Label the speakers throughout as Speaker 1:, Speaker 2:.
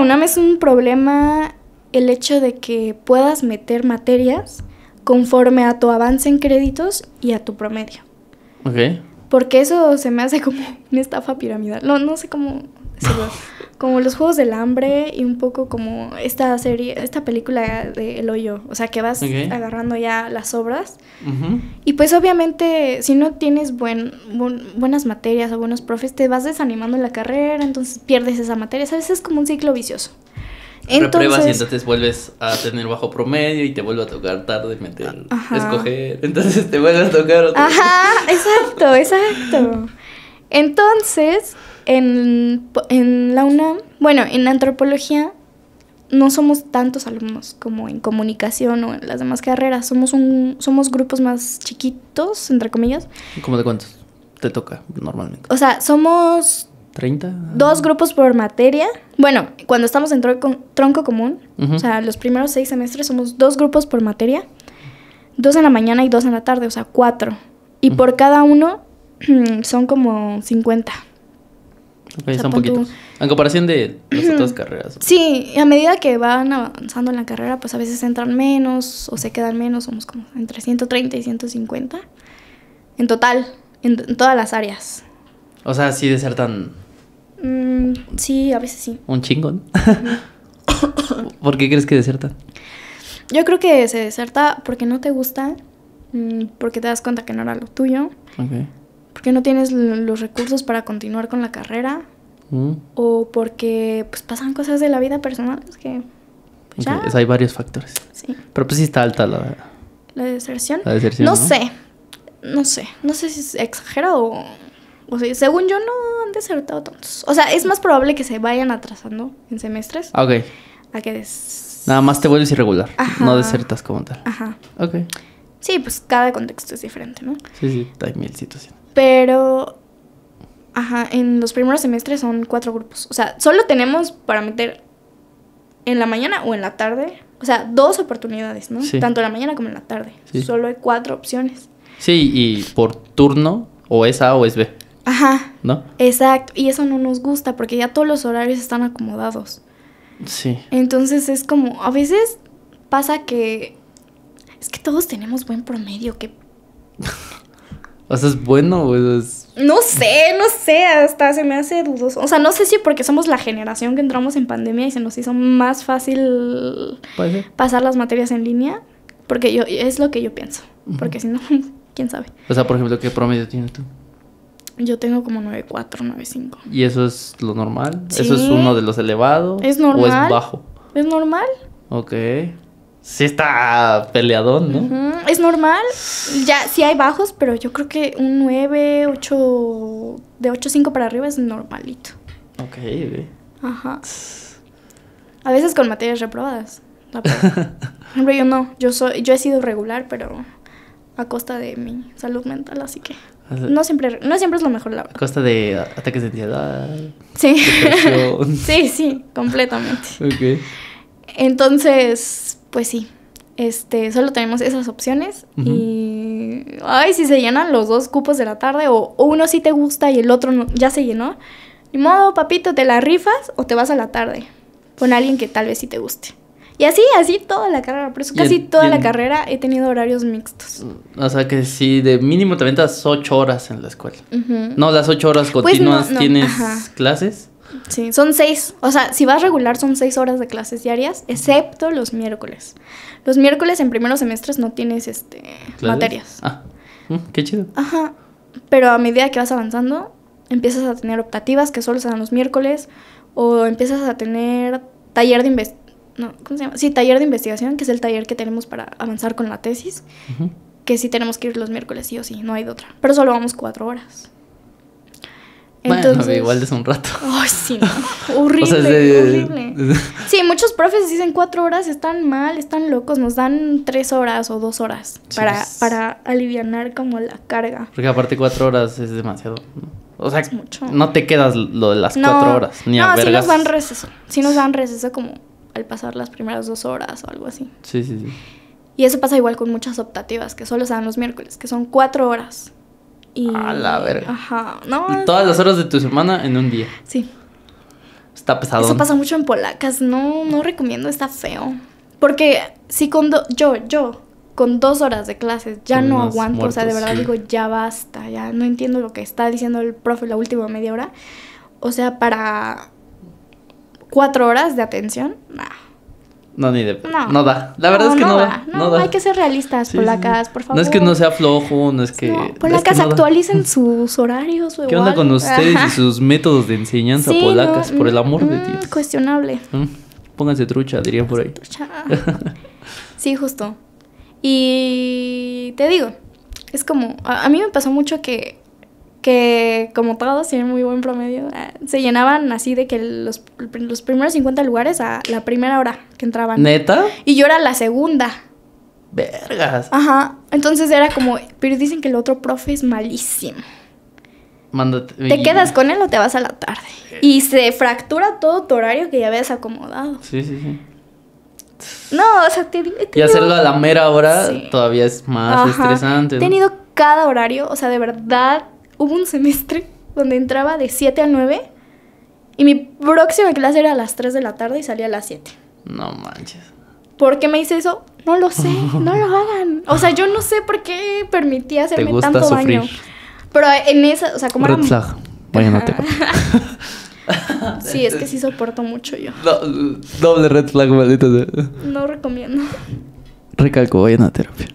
Speaker 1: UNAM es un problema el hecho de que puedas meter materias conforme a tu avance en créditos y a tu promedio.
Speaker 2: Ok.
Speaker 1: Porque eso se me hace como una estafa piramidal. No sé cómo decirlo. Como los Juegos del Hambre y un poco como esta película de El Hoyo. O sea, que vas agarrando ya las obras.
Speaker 2: Uh-huh.
Speaker 1: Y pues obviamente si no tienes buenas materias o buenos profes, te vas desanimando en la carrera, entonces pierdes esa materia. ¿Sabes? Es como un ciclo vicioso.
Speaker 2: Repruebas y entonces vuelves a tener bajo promedio y te vuelve a tocar tarde escoger. Entonces te vuelve a tocar otra vez.
Speaker 1: Ajá, exacto. Entonces, en la UNAM, bueno, en antropología no somos tantos alumnos como en comunicación o en las demás carreras. Somos grupos más chiquitos, entre comillas.
Speaker 2: ¿Cómo de cuántos te toca normalmente?
Speaker 1: O sea, somos...
Speaker 2: ¿30?
Speaker 1: 2 grupos por materia. Bueno, cuando estamos en tronco común,
Speaker 2: uh-huh.
Speaker 1: O sea, los primeros 6 semestres somos 2 grupos por materia. 2 en la mañana y 2 en la tarde, o sea, 4. Y
Speaker 2: uh-huh.
Speaker 1: por cada uno son como 50.
Speaker 2: Ok, o sea, son poquitos. En comparación de las otras carreras.
Speaker 1: Sí, a medida que van avanzando en la carrera, pues a veces entran menos o se quedan menos. Somos como entre 130 y 150. En total, en todas las áreas.
Speaker 2: O sea, sí desertan...
Speaker 1: Sí, a veces sí.
Speaker 2: Un chingo, ¿no? ¿Por qué crees que desertan?
Speaker 1: Yo creo que se deserta porque no te gusta, porque te das cuenta que no era lo tuyo,
Speaker 2: okay.
Speaker 1: Porque no tienes los recursos para continuar con la carrera, o porque pues pasan cosas de la vida personal que pues,
Speaker 2: okay.
Speaker 1: ya.
Speaker 2: Hay varios factores.
Speaker 1: Sí.
Speaker 2: Pero pues sí está alta la
Speaker 1: deserción.
Speaker 2: La deserción,
Speaker 1: No sé si es exagerado o sea, según yo no han desertado tantos. O sea, es más probable que se vayan atrasando en semestres.
Speaker 2: Ok.
Speaker 1: A que
Speaker 2: nada más te vuelves irregular.
Speaker 1: Ajá.
Speaker 2: No desertas como tal.
Speaker 1: Ajá.
Speaker 2: Ok.
Speaker 1: Sí, pues cada contexto es diferente, ¿no?
Speaker 2: Sí, hay 1000 situaciones.
Speaker 1: Pero, en los primeros semestres son 4 grupos. O sea, solo tenemos para meter en la mañana o en la tarde. O sea, 2 oportunidades, ¿no?
Speaker 2: Sí.
Speaker 1: Tanto en la mañana como en la tarde. Sí. Solo hay 4 opciones.
Speaker 2: Sí, y por turno, o es A o es B.
Speaker 1: Ajá.
Speaker 2: ¿No?
Speaker 1: Exacto. Y eso no nos gusta porque ya todos los horarios están acomodados.
Speaker 2: Sí.
Speaker 1: Entonces es como, a veces pasa que... Es que todos tenemos buen promedio, que...
Speaker 2: O sea, ¿es bueno o es...?
Speaker 1: No sé, hasta se me hace dudoso. O sea, no sé si porque somos la generación que entramos en pandemia y se nos hizo más fácil pasar las materias en línea. Porque es lo que yo pienso. Uh-huh. Porque si no, quién sabe.
Speaker 2: O sea, por ejemplo, ¿qué promedio tienes tú?
Speaker 1: Yo tengo como 9.4, 9.5.
Speaker 2: ¿Y eso es lo normal?
Speaker 1: Sí.
Speaker 2: ¿Eso es uno de los elevados?
Speaker 1: ¿Es normal?
Speaker 2: ¿O es bajo?
Speaker 1: ¿Es normal?
Speaker 2: Ok. Sí está peleadón, ¿no?
Speaker 1: Uh-huh. Es normal. Ya, sí hay bajos, pero yo creo que un 9, 8... De 8.5 para arriba es normalito.
Speaker 2: Ok.
Speaker 1: Ajá. A veces con materias reprobadas. Por ejemplo, yo no. Yo he sido regular, pero a costa de mi salud mental, así que... No siempre es lo mejor, la verdad.
Speaker 2: A costa de ataques de ansiedad.
Speaker 1: Sí.
Speaker 2: Depresión.
Speaker 1: Sí, completamente.
Speaker 2: Ok.
Speaker 1: Entonces, pues sí. Solo tenemos esas opciones. Uh-huh. Y... Ay, si se llenan los 2 cupos de la tarde, o uno sí te gusta y el otro no, ya se llenó. Ni modo, papito, ¿te la rifas o te vas a la tarde? Con alguien que tal vez sí te guste. Y así toda la carrera. Por eso casi toda la carrera he tenido horarios mixtos.
Speaker 2: O sea que si de mínimo te aventas 8 horas en la escuela.
Speaker 1: Uh-huh.
Speaker 2: No, las 8 horas continuas
Speaker 1: pues no.
Speaker 2: ¿Tienes
Speaker 1: Ajá.
Speaker 2: clases?
Speaker 1: Sí, son 6. O sea, si vas regular son 6 horas de clases diarias, excepto los miércoles. Los miércoles en primeros semestres no tienes materias.
Speaker 2: Ah, qué chido.
Speaker 1: Ajá. Pero a medida que vas avanzando, empiezas a tener optativas que solo se dan los miércoles, o empiezas a tener taller de taller de investigación, que es el taller que tenemos para avanzar con la tesis, uh-huh. Que sí tenemos que ir los miércoles sí o sí, no hay de otra. Pero solo vamos 4 horas. Entonces,
Speaker 2: bueno, igual es un rato.
Speaker 1: Ay, sí, no. Horrible,
Speaker 2: o sea,
Speaker 1: horrible. Sí, muchos profes dicen 4 horas, están mal, están locos. Nos dan 3 horas o 2 horas sí, para alivianar como la carga.
Speaker 2: Porque aparte 4 horas es demasiado. O sea,
Speaker 1: es mucho.
Speaker 2: No te quedas lo de las 4 horas. Ni a vergas.
Speaker 1: Sí nos dan receso. Sí nos dan receso como al pasar las primeras 2 horas o algo así.
Speaker 2: Sí.
Speaker 1: Y eso pasa igual con muchas optativas, que solo se dan los miércoles, que son 4 horas.
Speaker 2: A la verga.
Speaker 1: Ajá. No,
Speaker 2: y todas las horas de tu semana en un día.
Speaker 1: Sí.
Speaker 2: Está pesado.
Speaker 1: Eso pasa mucho en polacas. No recomiendo, está feo. Porque si yo con 2 horas de clases ya no aguanto. Muertos, o sea, de verdad digo, ya basta. Ya no entiendo lo que está diciendo el profe la última media hora. O sea, para 4 horas de atención, nah.
Speaker 2: No, ni de... No da. La verdad es que no da.
Speaker 1: No da. Hay que ser realistas, polacas, por favor.
Speaker 2: No es que no sea flojo, no es que... No,
Speaker 1: polacas, es que actualicen sus horarios.
Speaker 2: ¿Qué onda con ustedes y sus métodos de enseñanza polacas? Por el amor de Dios.
Speaker 1: Cuestionable.
Speaker 2: Pónganse trucha, dirían por ahí.
Speaker 1: Trucha. Sí, justo. Y te digo, es como... A mí me pasó mucho que como todos tienen muy buen promedio, se llenaban así de que los primeros 50 lugares a la primera hora que entraban.
Speaker 2: ¿Neta?
Speaker 1: Y yo era la segunda.
Speaker 2: Vergas.
Speaker 1: Ajá. Entonces era como, pero dicen que el otro profe es malísimo.
Speaker 2: Mándate.
Speaker 1: ¿Te quedas con él o te vas a la tarde? Y se fractura todo tu horario que ya habías acomodado.
Speaker 2: Sí.
Speaker 1: No, o sea,
Speaker 2: y hacerlo a la mera hora todavía es más estresante, ¿no?
Speaker 1: He tenido cada horario, o sea, de verdad... Hubo un semestre donde entraba de 7 a 9 y mi próxima clase era a las 3 de la tarde y salía a las 7.
Speaker 2: No manches.
Speaker 1: ¿Por qué me hice eso? No lo sé, no lo hagan. O sea, yo no sé por qué permití hacerme tanto
Speaker 2: sufrir.
Speaker 1: daño. Pero en esa, o sea, como
Speaker 2: Red flag. Vayan a terapia.
Speaker 1: Sí, es que sí soporto mucho yo.
Speaker 2: No, doble red flag, maldita.
Speaker 1: No recomiendo.
Speaker 2: Recalco, vayan a terapia.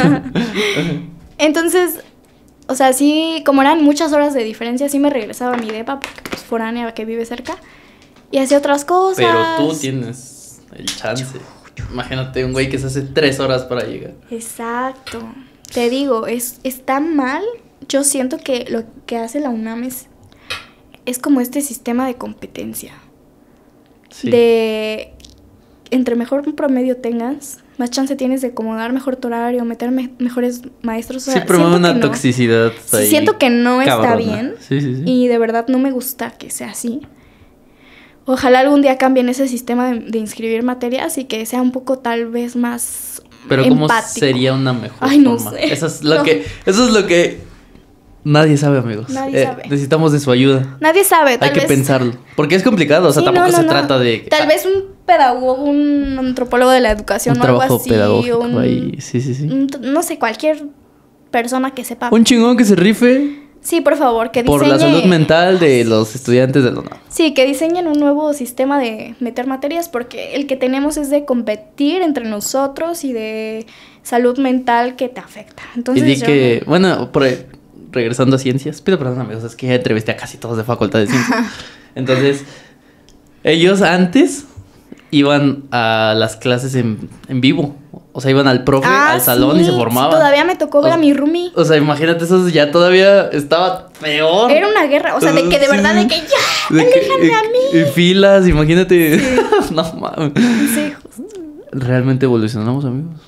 Speaker 1: Entonces... O sea, sí, como eran muchas horas de diferencia, sí me regresaba a mi depa, porque pues foránea que vive cerca, y hacía otras cosas.
Speaker 2: Pero tú tienes el chance. Imagínate un güey que se hace 3 horas para llegar.
Speaker 1: Exacto. Te digo, está mal. Yo siento que lo que hace la UNAM es como este sistema de competencia. Sí. De entre mejor promedio tengas, más chance tienes de acomodar mejor tu horario, meter mejores maestros. O sea,
Speaker 2: sí, pero una toxicidad ahí.
Speaker 1: Sí, siento que no
Speaker 2: cabrona.
Speaker 1: Está bien.
Speaker 2: Sí.
Speaker 1: Y de verdad no me gusta que sea así. Ojalá algún día cambien ese sistema de inscribir materias y que sea un poco tal vez más
Speaker 2: pero
Speaker 1: empático.
Speaker 2: ¿cómo sería una mejor
Speaker 1: Ay, no
Speaker 2: forma?
Speaker 1: sé.
Speaker 2: Eso es lo que nadie sabe, amigos.
Speaker 1: Nadie sabe.
Speaker 2: Necesitamos de su ayuda.
Speaker 1: Nadie sabe,
Speaker 2: Hay que pensarlo. Porque es complicado, o sea, tampoco se trata de...
Speaker 1: Tal vez un pedagogo, un antropólogo de la educación o algo así.
Speaker 2: Un trabajo pedagógico ahí, sí.
Speaker 1: No sé, cualquier persona que sepa.
Speaker 2: Un chingón que se rife.
Speaker 1: Sí, por favor, que diseñe...
Speaker 2: Por la salud mental de los estudiantes de la UNAM.
Speaker 1: Sí, que diseñen un nuevo sistema de meter materias, porque el que tenemos es de competir entre nosotros y de salud mental que te afecta. Entonces,
Speaker 2: y que, bueno, regresando a ciencias, pido perdón, amigos, es que ya entrevisté a casi todos de facultad de ciencias. Entonces, ellos antes iban a las clases en vivo. O sea, iban al profe, al salón y se formaban.
Speaker 1: Todavía me tocó ver a mi roomie.
Speaker 2: O sea, imagínate, eso ya todavía estaba peor.
Speaker 1: Era una guerra, o sea, de que de verdad, de que ya, déjame a mí.
Speaker 2: Y filas, imagínate. Sí. No mames.
Speaker 1: Sí, justo.
Speaker 2: ¿Realmente evolucionamos, amigos?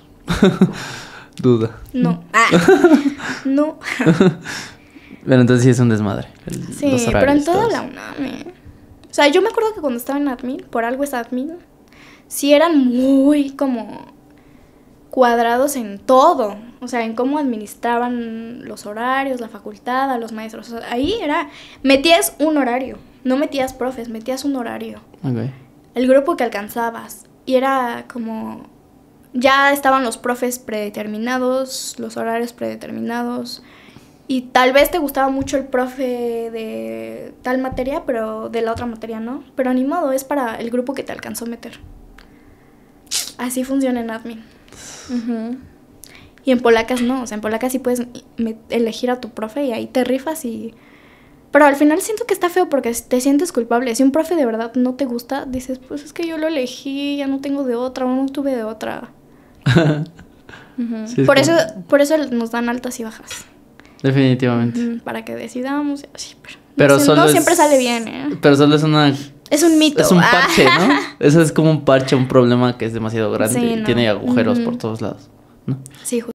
Speaker 2: Duda.
Speaker 1: No. No.
Speaker 2: Pero entonces sí es un desmadre.
Speaker 1: Sí, pero en toda la UNAM. O sea, yo me acuerdo que cuando estaba en admin, por algo es admin, sí eran muy como cuadrados en todo. O sea, en cómo administraban los horarios, la facultad, a los maestros. O sea, ahí era, metías un horario, no metías profes, metías un horario.
Speaker 2: Okay.
Speaker 1: El grupo que alcanzabas. Y era como, ya estaban los profes predeterminados, los horarios predeterminados. Y tal vez te gustaba mucho el profe de tal materia, pero de la otra materia no. Pero ni modo, es para el grupo que te alcanzó a meter. Así funciona en admin. Uh-huh. Y en polacas no, o sea, en polacas sí puedes elegir a tu profe y ahí te rifas y... Pero al final siento que está feo porque te sientes culpable. Si un profe de verdad no te gusta, dices, pues es que yo lo elegí, ya no tengo de otra o no tuve de otra. Uh-huh. Sí, por eso nos dan altas y bajas.
Speaker 2: Definitivamente.
Speaker 1: Uh-huh. Para que decidamos, sí,
Speaker 2: pero
Speaker 1: no siempre sale bien, ¿eh?
Speaker 2: Pero solo es una...
Speaker 1: Es un mito.
Speaker 2: Es un parche, ¿no? Eso es como un parche, un problema que es demasiado grande y
Speaker 1: no.
Speaker 2: tiene agujeros por todos lados, ¿no?
Speaker 1: Sí,